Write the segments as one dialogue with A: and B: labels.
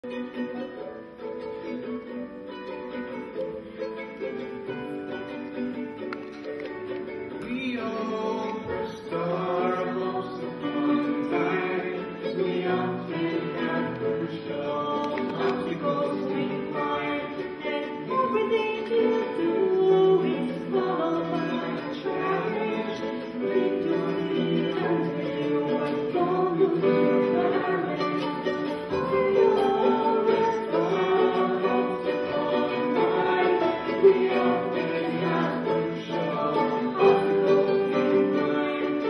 A: We all stumble upon time. We often have to show obstacles we climb. And everything you do is followed by a challenge. We do it until we're gone to lose your balance. We always stumble upon time. We often have to show obstacles we climb.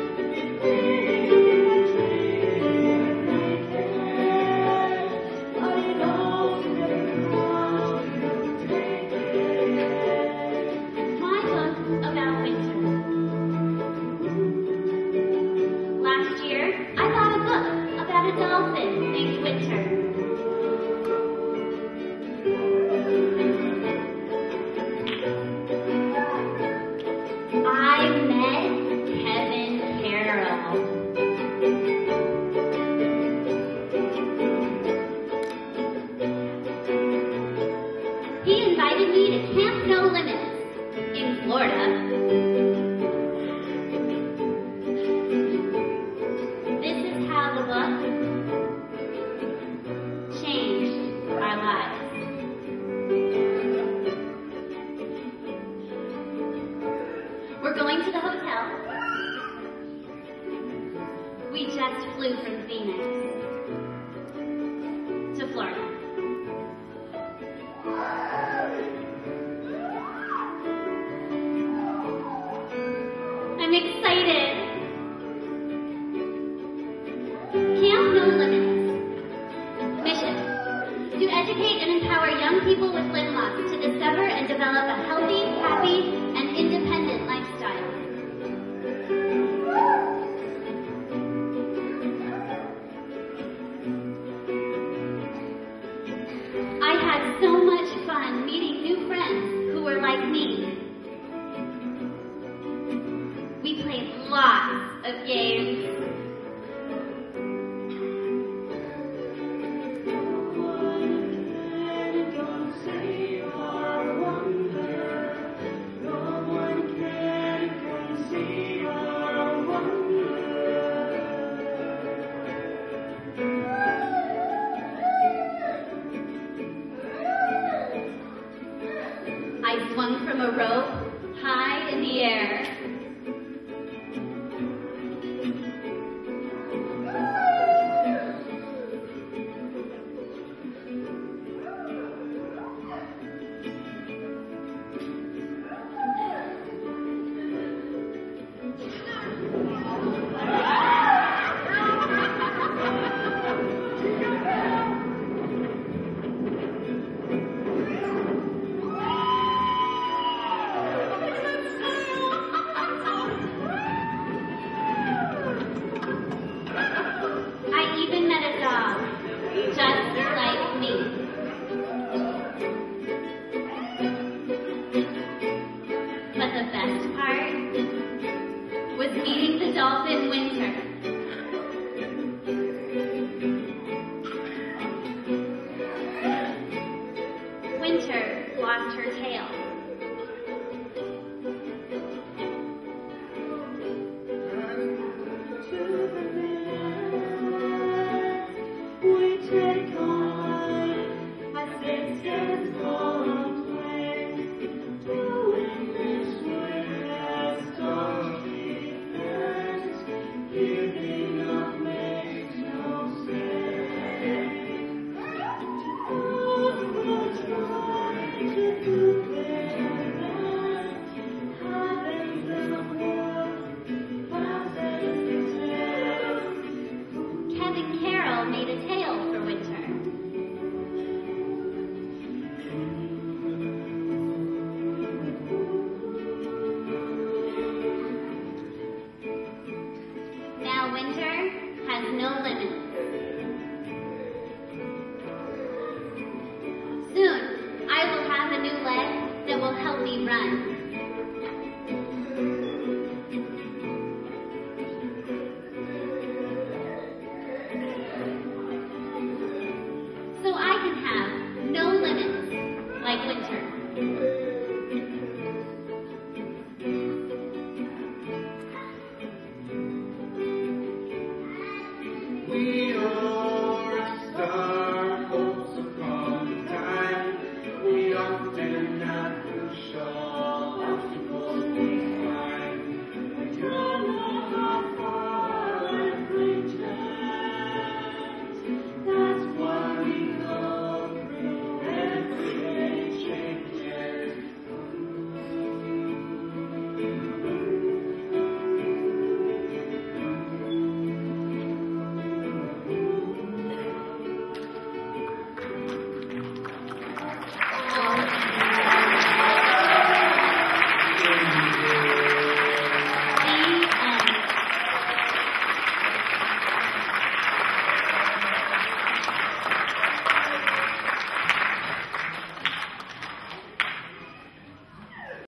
A: But it all becomes you take it.
B: My book about winter. Last year, I got a book about a dolphin named Winter. I met Kevin Carroll. He invited me to Camp No Limits in Florida. This is how the book changed our lives. We're going to the hotel. We just flew from Phoenix to Florida. I'm excited. Camp No Limits. Mission: to educate and empower young people with limb loss to discover and develop a healthy, happy, and independent lifestyle. I had so much fun meeting new friends who were like me. We played lots of games. I swung from a rope high in the air. I even met a dog, just like me. But the best part was meeting the dolphin Winter. Winter lost her tail.
A: We take on as it stands on place, doing this with us don't defense, giving up makes no sense. To try to do their best, having them work as they
B: Kevin Carroll made a tail for Winter. Now Winter has no limits. Soon, I will have a new leg that will help me run. So I can like winter.